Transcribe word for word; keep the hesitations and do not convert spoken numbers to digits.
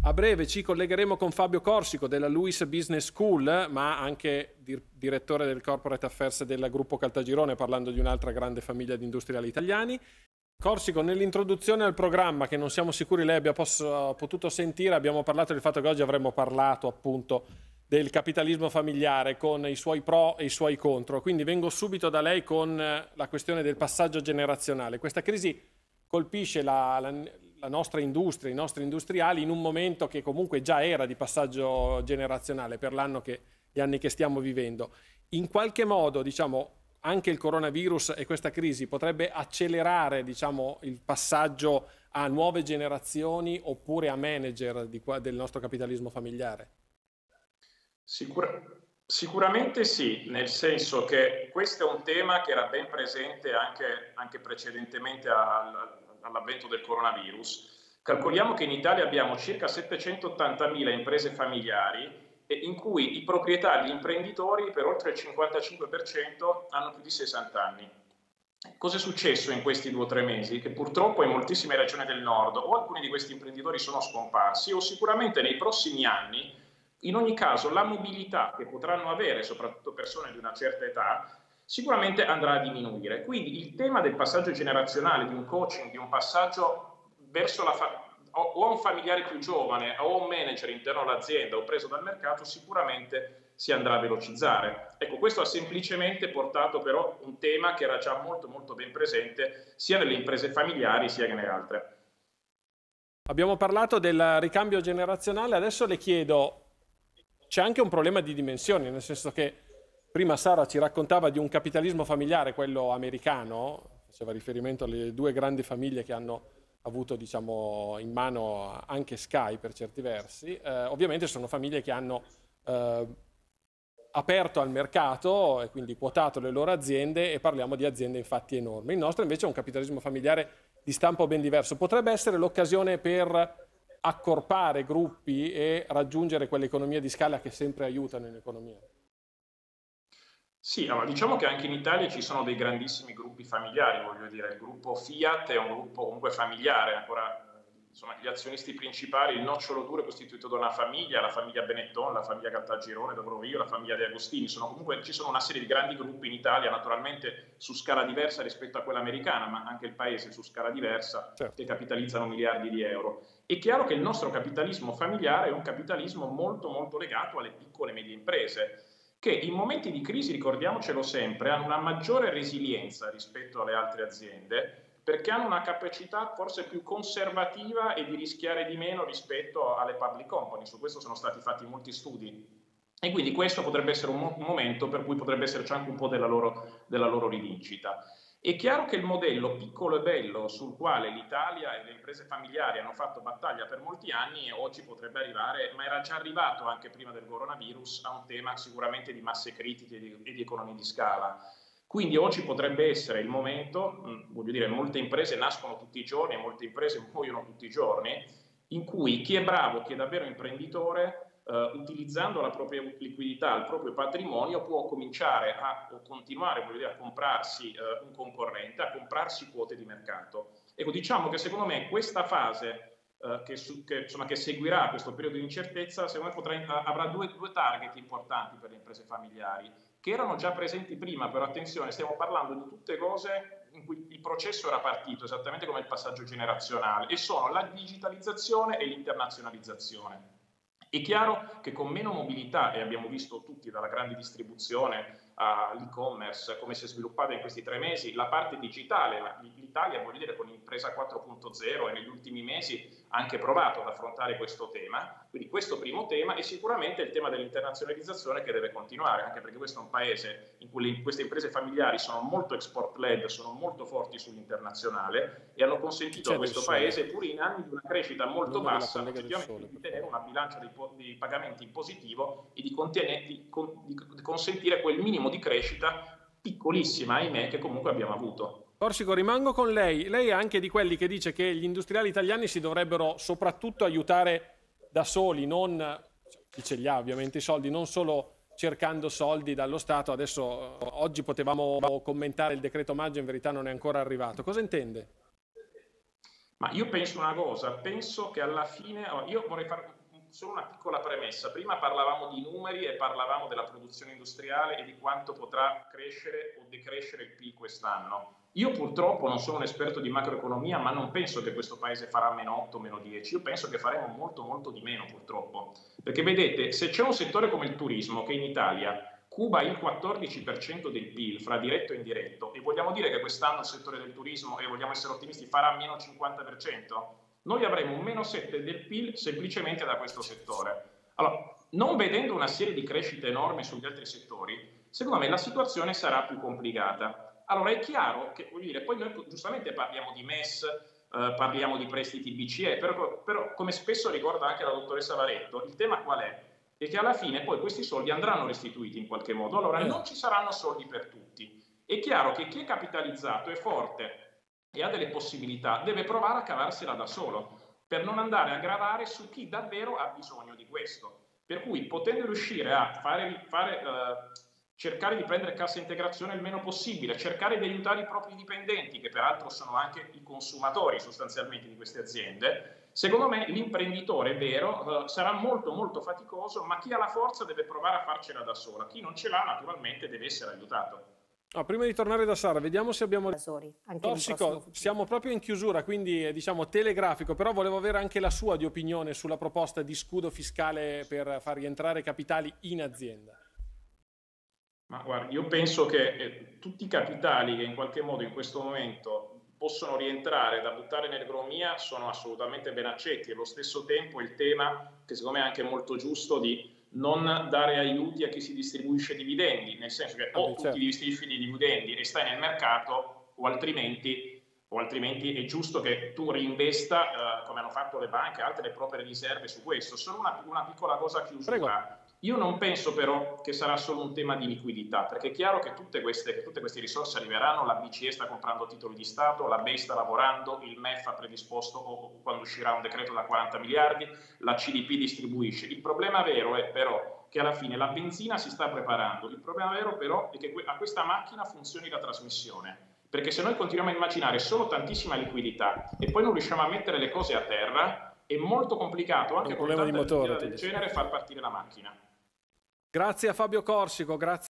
A breve ci collegheremo con Fabio Corsico della Luis Business School, ma anche dir direttore del Corporate Affairs del gruppo Caltagirone, parlando di un'altra grande famiglia di industriali italiani. Corsico, nell'introduzione al programma, che non siamo sicuri lei abbia potuto sentire, abbiamo parlato del fatto che oggi avremmo parlato appunto del capitalismo familiare con i suoi pro e i suoi contro. Quindi vengo subito da lei con la questione del passaggio generazionale. Questa crisi colpisce la, la, la nostra industria, i nostri industriali in un momento che comunque già era di passaggio generazionale per l'anno che, gli anni che stiamo vivendo. In qualche modo, diciamo, anche il coronavirus e questa crisi potrebbe accelerare, diciamo, il passaggio a nuove generazioni oppure a manager di qua, del nostro capitalismo familiare? Sicura, sicuramente sì, nel senso che questo è un tema che era ben presente anche, anche precedentemente al, all'avvento del coronavirus. Calcoliamo che in Italia abbiamo circa settecentottantamila imprese familiari in cui i proprietari, gli imprenditori, per oltre il cinquantacinque per cento hanno più di sessanta anni. Cosa è successo in questi due o tre mesi? Che purtroppo in moltissime regioni del nord o alcuni di questi imprenditori sono scomparsi o sicuramente nei prossimi anni, in ogni caso, la mobilità che potranno avere, soprattutto persone di una certa età, sicuramente andrà a diminuire. Quindi il tema del passaggio generazionale, di un coaching, di un passaggio verso la famiglia, o a un familiare più giovane o a un manager interno all'azienda o preso dal mercato, sicuramente si andrà a velocizzare. Ecco, questo ha semplicemente portato però un tema che era già molto molto ben presente sia nelle imprese familiari sia che nelle altre. Abbiamo parlato del ricambio generazionale, adesso le chiedo, c'è anche un problema di dimensioni, nel senso che prima Sara ci raccontava di un capitalismo familiare, quello americano, faceva riferimento alle due grandi famiglie che hanno avuto, diciamo, in mano anche Sky per certi versi. Eh, ovviamente sono famiglie che hanno eh, aperto al mercato e quindi quotato le loro aziende, e parliamo di aziende infatti enormi. Il nostro invece è un capitalismo familiare di stampo ben diverso. Potrebbe essere l'occasione per accorpare gruppi e raggiungere quelle economie di scala che sempre aiutano in economia. Sì, allora, diciamo che anche in Italia ci sono dei grandissimi gruppi familiari, voglio dire, il gruppo Fiat è un gruppo comunque familiare, ancora, insomma, gli azionisti principali, il nocciolo duro è costituito da una famiglia, la famiglia Benetton, la famiglia Caltagirone, dove ero io, la famiglia De Agostini, sono comunque, ci sono una serie di grandi gruppi in Italia, naturalmente su scala diversa rispetto a quella americana, ma anche il paese su scala diversa, certo, che capitalizzano miliardi di euro. È chiaro che il nostro capitalismo familiare è un capitalismo molto molto legato alle piccole e medie imprese, che in momenti di crisi, ricordiamocelo sempre, hanno una maggiore resilienza rispetto alle altre aziende, perché hanno una capacità forse più conservativa e di rischiare di meno rispetto alle public company. Su questo sono stati fatti molti studi. E quindi questo potrebbe essere un, mo un momento per cui potrebbe esserci anche un po' della loro, della loro rivincita. È chiaro che il modello piccolo e bello sul quale l'Italia e le imprese familiari hanno fatto battaglia per molti anni oggi potrebbe arrivare, ma era già arrivato anche prima del coronavirus, a un tema sicuramente di masse critiche e di, e di economie di scala. Quindi oggi potrebbe essere il momento, mh, voglio dire, molte imprese nascono tutti i giorni e molte imprese muoiono tutti i giorni, in cui chi è bravo, chi è davvero imprenditore, Uh, utilizzando la propria liquidità, il proprio patrimonio, può cominciare a o continuare voglio dire, a comprarsi uh, un concorrente, a comprarsi quote di mercato. Ecco, diciamo che secondo me questa fase uh, che, su, che, insomma, che seguirà questo periodo di incertezza, secondo me potrà, avrà due, due target importanti per le imprese familiari, che erano già presenti prima, però attenzione, stiamo parlando di tutte cose in cui il processo era partito, esattamente come il passaggio generazionale, e sono la digitalizzazione e l'internazionalizzazione. È chiaro che con meno mobilità, e abbiamo visto tutti dalla grande distribuzione all'e-commerce come si è sviluppata in questi tre mesi, la parte digitale, l'Italia voglio dire con Impresa quattro punto zero e negli ultimi mesi ha anche provato ad affrontare questo tema, quindi questo primo tema, e sicuramente il tema dell'internazionalizzazione che deve continuare, anche perché questo è un paese in cui le, queste imprese familiari sono molto export-led, sono molto forti sull'internazionale e hanno consentito a questo paese, pur in anni di una crescita molto bassa, effettivamente di tenere una bilancia di, di pagamenti in positivo e di, di, di consentire quel minimo di crescita piccolissima, ahimè, che comunque abbiamo avuto. Corsico, rimango con lei. Lei è anche di quelli che dice che gli industriali italiani si dovrebbero soprattutto aiutare da soli, non chi ce li ha ovviamente i soldi, non solo cercando soldi dallo Stato. Adesso oggi potevamo commentare il decreto maggio, in verità non è ancora arrivato. Cosa intende? Ma io penso una cosa, penso che alla fine, io vorrei fare solo una piccola premessa. Prima parlavamo di numeri e parlavamo della produzione industriale e di quanto potrà crescere o decrescere il P I L quest'anno. Io purtroppo non sono un esperto di macroeconomia, ma non penso che questo paese farà meno otto, meno dieci. Io penso che faremo molto, molto di meno purtroppo. Perché vedete, se c'è un settore come il turismo che in Italia cuba il quattordici per cento del P I L fra diretto e indiretto, e vogliamo dire che quest'anno il settore del turismo, e vogliamo essere ottimisti, farà meno cinquanta per cento, noi avremo un meno sette del P I L semplicemente da questo settore. Allora, non vedendo una serie di crescite enormi sugli altri settori, secondo me la situazione sarà più complicata. Allora è chiaro che, voglio dire, poi noi giustamente parliamo di M E S, eh, parliamo di prestiti B C E, però, però come spesso ricorda anche la dottoressa Varetto, il tema qual è? E che alla fine poi questi soldi andranno restituiti in qualche modo. Allora non ci saranno soldi per tutti. È chiaro che chi è capitalizzato, è forte e ha delle possibilità, deve provare a cavarsela da solo, per non andare a gravare su chi davvero ha bisogno di questo. Per cui, potendo riuscire a fare, fare, eh, cercare di prendere cassa integrazione il meno possibile, cercare di aiutare i propri dipendenti, che peraltro sono anche i consumatori sostanzialmente di queste aziende, secondo me l'imprenditore vero eh, sarà molto molto faticoso, ma chi ha la forza deve provare a farcela da sola, chi non ce l'ha naturalmente deve essere aiutato. Oh, prima di tornare da Sara, vediamo se abbiamo... Corsico, siamo proprio in chiusura, quindi diciamo telegrafico, però volevo avere anche la sua di opinione sulla proposta di scudo fiscale per far rientrare capitali in azienda. Ma guardi, io penso che eh, tutti i capitali che in qualche modo in questo momento possono rientrare da buttare nell'economia sono assolutamente ben accetti. Allo stesso tempo il tema, che secondo me è anche molto giusto, di non dare aiuti a chi si distribuisce dividendi, nel senso che o tu ti distribuisci di dividendi e stai nel mercato, o altrimenti, o altrimenti è giusto che tu reinvesta, eh, come hanno fatto le banche, altre proprie riserve su questo. Solo una, una piccola cosa a chiusura. Prego. Io non penso però che sarà solo un tema di liquidità, perché è chiaro che tutte queste, che tutte queste risorse arriveranno, la B C E sta comprando titoli di Stato, la B E I sta lavorando, il M E F ha predisposto, o quando uscirà un decreto da quaranta miliardi, la C D P distribuisce. Il problema vero è però che alla fine la benzina si sta preparando, il problema vero però è che a questa macchina funzioni la trasmissione, perché se noi continuiamo a immaginare solo tantissima liquidità e poi non riusciamo a mettere le cose a terra, è molto complicato anche con tanta liquidità del genere far partire la macchina. Grazie a Fabio Corsico, grazie.